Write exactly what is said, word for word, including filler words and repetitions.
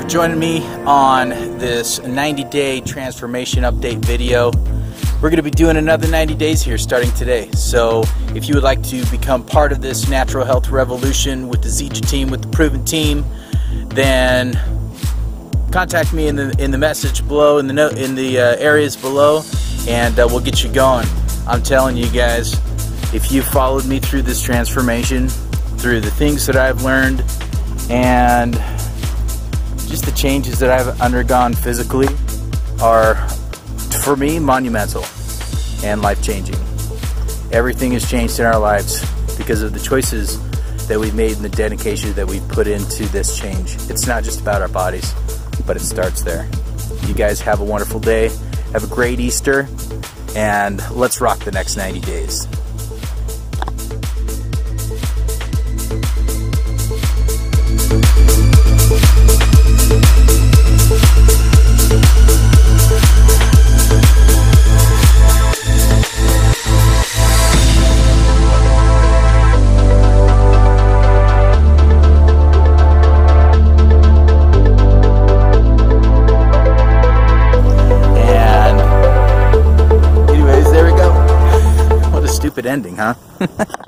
joining me on this ninety day transformation update video. We're going to be doing another ninety days here starting today. So if you would like to become part of this natural health revolution with the Zija team, with the proven team, then contact me in the in the message below, in the note, in the uh, areas below, and uh, we'll get you going. I'm telling you guys, if you followed me through this transformation, through the things that I've learned, and just the changes that I've undergone physically are, for me, monumental and life-changing. Everything has changed in our lives because of the choices that we've made and the dedication that we've put into this change. It's not just about our bodies, but it starts there. You guys have a wonderful day. Have a great Easter, and let's rock the next ninety days. Stupid ending, huh?